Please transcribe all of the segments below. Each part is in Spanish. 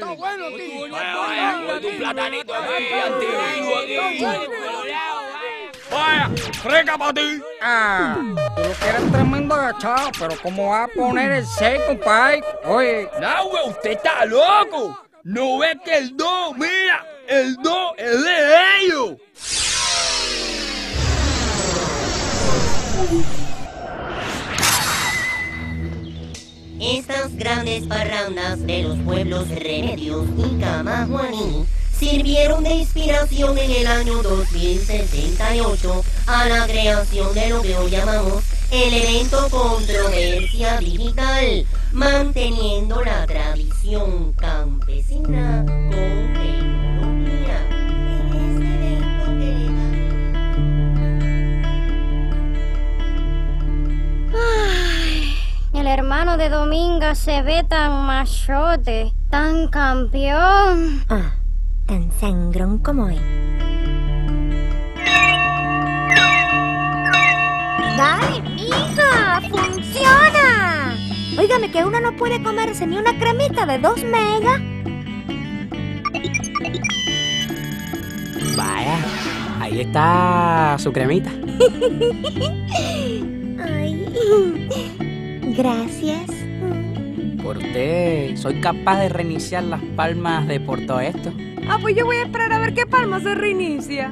bueno, tío. Un platanito aquí, antiguo aquí. Vaya, freca para ti. Tú lo que eres tremendo agachado, pero ¿cómo va a poner el 6, compadre? Oye. No, güey, usted está loco. ¿No ve que el 2, mira, el 2 es de ellos? Estas grandes parrandas de los pueblos Remedios y Camajuaní sirvieron de inspiración en el año 2068 a la creación de lo que hoy llamamos el evento Controversia Digital, manteniendo la tradición campesina con tecnología. En este evento que le El hermano de Dominga se ve tan machote, tan campeón. Tan sangrón como él. ¡Dale, mija! ¡Funciona! Óigame que uno no puede comerse ni una cremita de 2 megas. Vaya, ahí está su cremita. Ay, gracias. Por usted, soy capaz de reiniciar las palmas de por todo esto. Pues yo voy a esperar a ver qué palma se reinicia.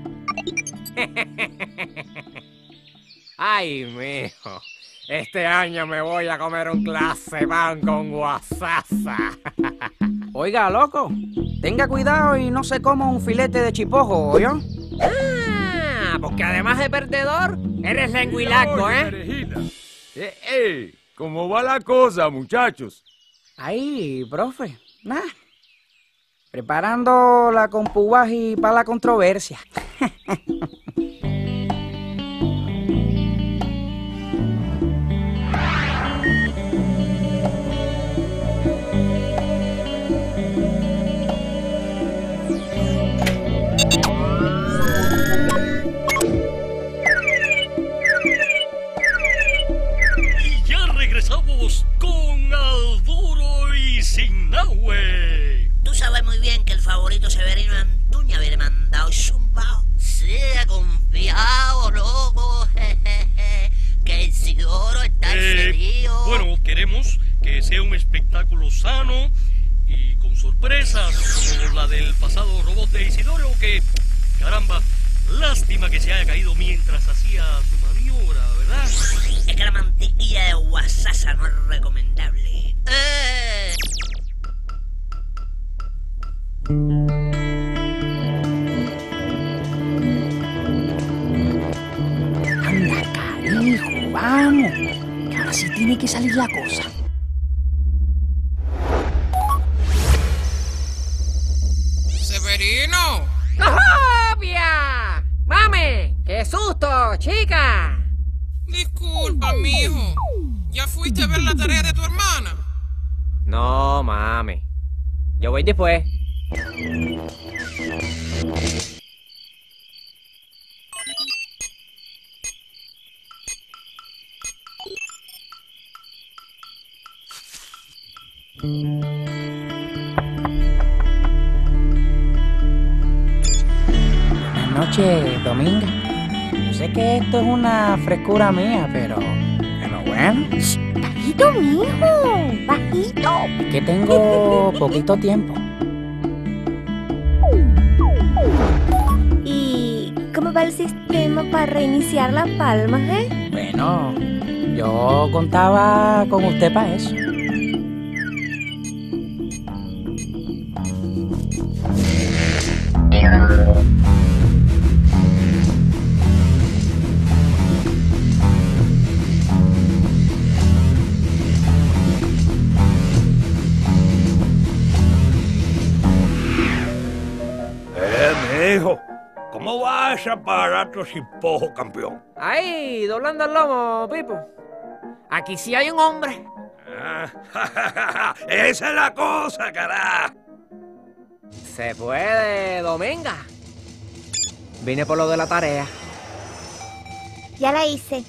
Ay, mijo. Este año me voy a comer un clase pan con guasaza. Oiga, loco, tenga cuidado y no se coma un filete de chipojo, ¿oyó? Porque además de perdedor, eres lenguilaco, ¿eh? ¿Cómo va la cosa, muchachos? Ahí, profe, nada. Preparando la compubaji para la controversia. Y ya regresamos con Alburo y Sinahue. Tú sabes muy bien que el favorito Severino Antuña había mandado zumbao. Sea confiado, loco, que el Isidoro está serio. Bueno, queremos que sea un espectáculo sano y con sorpresas como la del pasado robot de Isidoro, que, caramba, lástima que se haya caído mientras hacía su maniobra, ¿verdad? Es que la mantequilla de guasaza no es recomendable. Anda, carijo, vamos. Que ahora sí tiene que salir la cosa. ¡Severino! ¡Copia! ¡Mame! ¡Qué susto, chica! Disculpa, mijo. ¿Ya fuiste a ver la tarea de tu hermana? No, mami. Yo voy después. Buenas noches, Dominga. Yo sé que esto es una frescura mía, pero bueno. Bajito, mijo. Bajito. Es que tengo poquito tiempo. ¿Y cómo va el sistema para reiniciar las palmas, Bueno, yo contaba con usted para eso. Mijo, ¿cómo va ese aparato sin pojo, campeón? Ahí, doblando el lomo, Pipo. Aquí sí hay un hombre. Esa es la cosa, carajo. Se puede, Dominga. Vine por lo de la tarea. Ya la hice.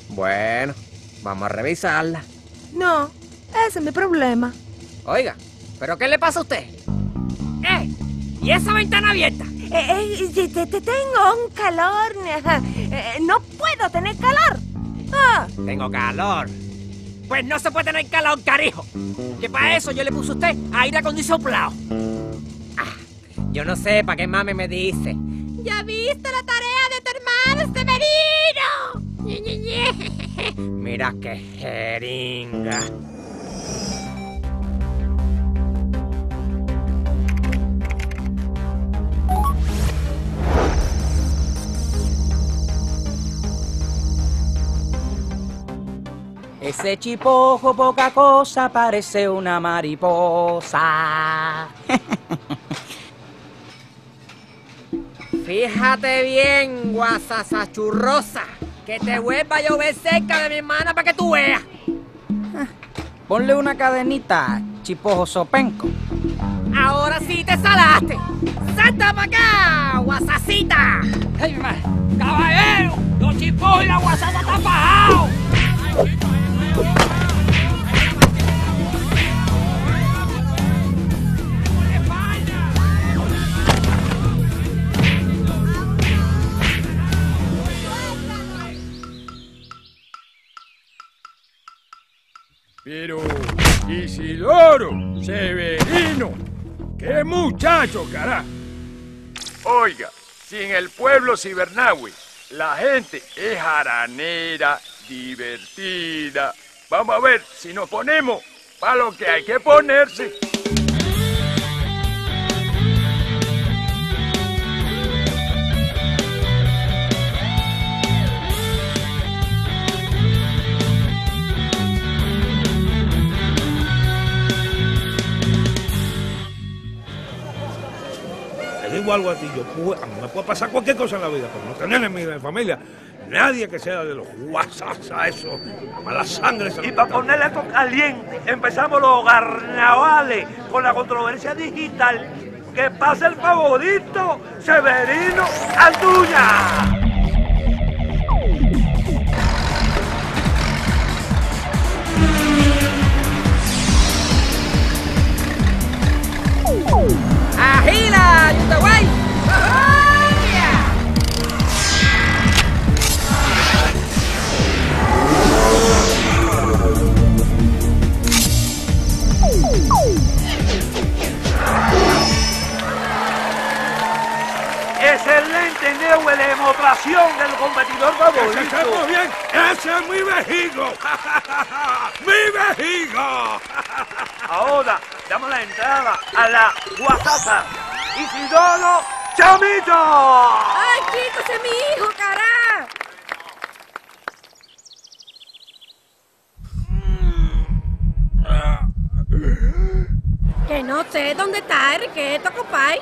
Bueno, vamos a revisarla. No, ese es mi problema. Oiga, ¿Pero qué le pasa a usted? ¿Y esa ventana abierta? Tengo un calor. No puedo tener calor. Tengo calor. Pues no se puede tener calor, carijo. Que para eso yo le puse a usted aire acondicionado. Yo no sé para qué mami me dice. ¿Ya viste la tarea de tu hermano Severino? Mira qué jeringa. Ese chipojo poca cosa parece una mariposa. Fíjate bien, guasasachurrosa, que te vuelva a llover cerca de mi hermana para que tú veas. Ponle una cadenita, chipojo sopenco. Ahora sí te salaste. ¡Salta para acá, guasacita! ¡Caballero! ¡Los chipojos y la guasata están fajados! Pero, Isidoro, Severino, qué muchacho, carajo. Oiga, si en el pueblo Cibernahue la gente es jaranera, divertida, vamos a ver si nos ponemos para lo que hay que ponerse. Digo algo a ti, a mí me puede pasar cualquier cosa en la vida, pero no tener en mi familia nadie que sea de los guasas, eso, la mala sangre. Y para ponerle esto caliente, empezamos los carnavales con la controversia digital. Que pase el favorito, Severino Anduña. ¡Agila, Yutaguay! Excelente, Neue, demostración del competidor favorito. ¡Ese muy bien! ¡Ese es mi vejigo! ¡Mi vejigo! Ahora damos la entrada a la guasasa. Isidoro Chamito. ¡Ay, chicos, es mi hijo, carajo! Que no sé dónde está Enriqueto, compadre.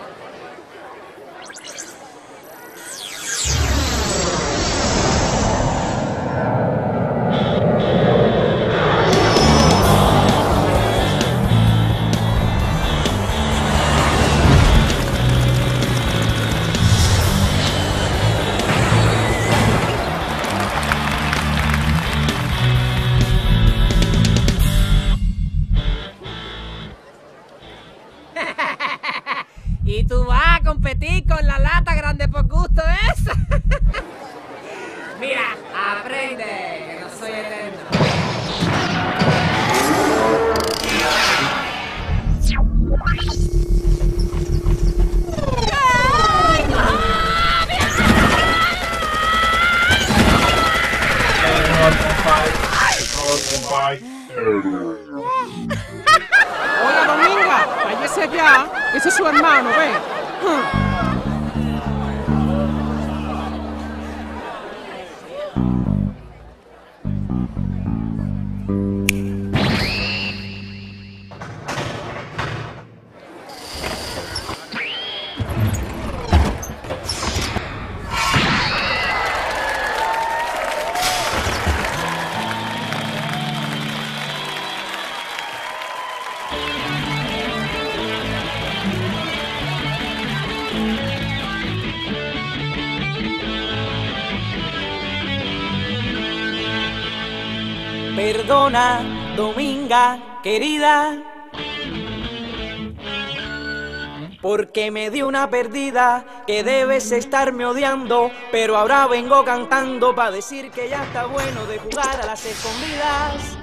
Y tú vas a competir con la lata grande por gusto esa. Mira, aprende, que no soy eterno. Hola, Dominga, váyase allá. Ese es su hermano, ve. Perdona, Dominga, querida, porque me di una perdida que debes estarme odiando, pero ahora vengo cantando para decir que ya está bueno de jugar a las escondidas.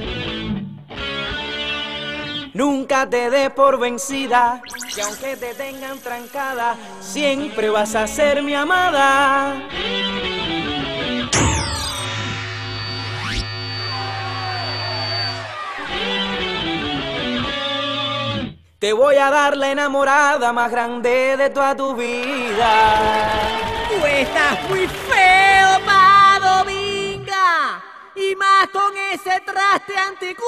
Nunca te des por vencida, que aunque te tengan trancada, siempre vas a ser mi amada. Te voy a dar la enamorada más grande de toda tu vida. Tú estás muy feo pa' Dominga, y más con ese traste anticuado.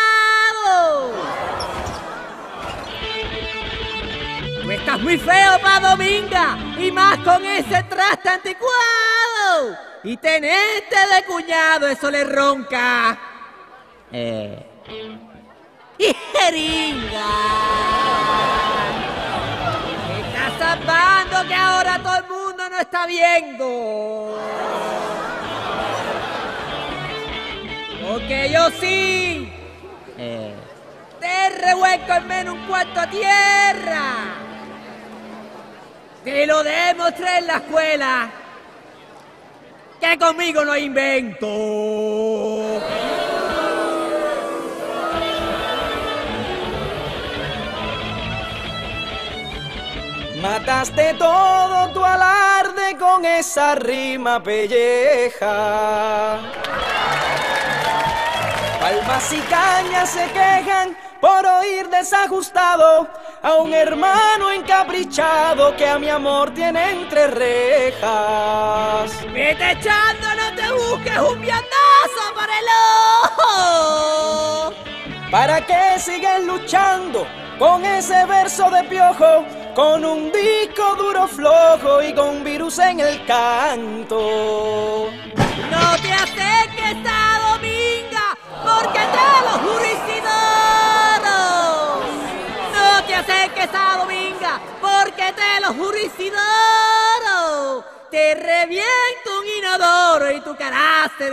Tú estás muy feo pa' Dominga, y más con ese traste anticuado. Y tenerte de cuñado, eso le ronca. Y jeringa. Estás zapando que ahora todo el mundo no está viendo. Porque yo sí. Te revuelco al menos un cuarto a tierra. Te lo demostré en la escuela. Que conmigo no hay invento. Mataste todo tu alarde con esa rima pelleja. Palmas y cañas se quejan por oír desajustado a un hermano encaprichado que a mi amor tiene entre rejas. Vete echando, no te busques un viandazo para el ojo. ¿Para qué sigues luchando con ese verso de piojo? Con un disco duro flojo y con virus en el canto. No te acerques a Dominga, porque te lo juro y si doro. No te acerques a Dominga, porque te lo juro y si doro. Te reviento un inodoro y tu cara se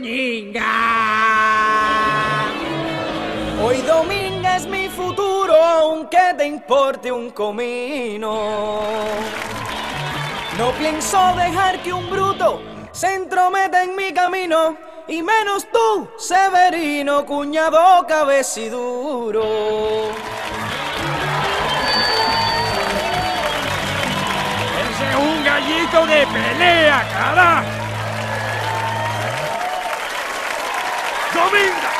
desmoñinga. Hoy Dominga es mi futuro, aunque te importe un comino. No pienso dejar que un bruto se entrometa en mi camino, y menos tú, Severino, cuñado cabeciduro. ¡Ese es un gallito de pelea, carajo! ¡Dominga!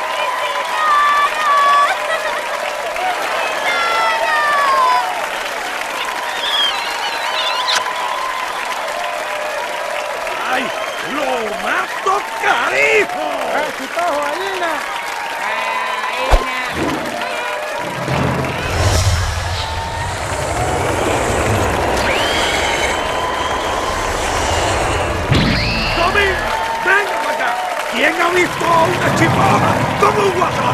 ¡Ay, lo mato, carijo! ¡Chitojo, Alina! ¡Dominga, venga para acá! ¿Quién ha visto a una chipona como un WhatsApp?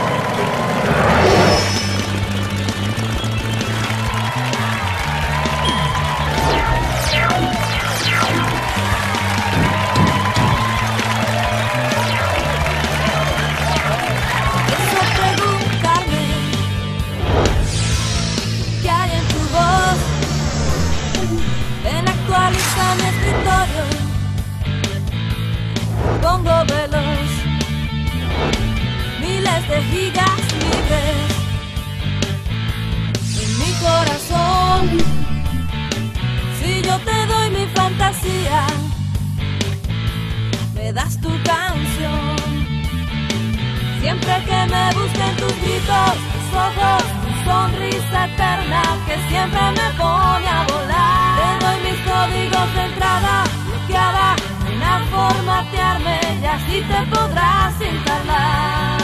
Mi escritorio, pongo veloz, miles de gigas libres en mi corazón. Si yo te doy mi fantasía, me das tu canción. Siempre que me busquen tus gritos, tus ojos, tu sonrisa eterna que siempre me pone a volar. Te doy mis códigos de entrada bloqueada, ven a formatearme y así te podrás instalar.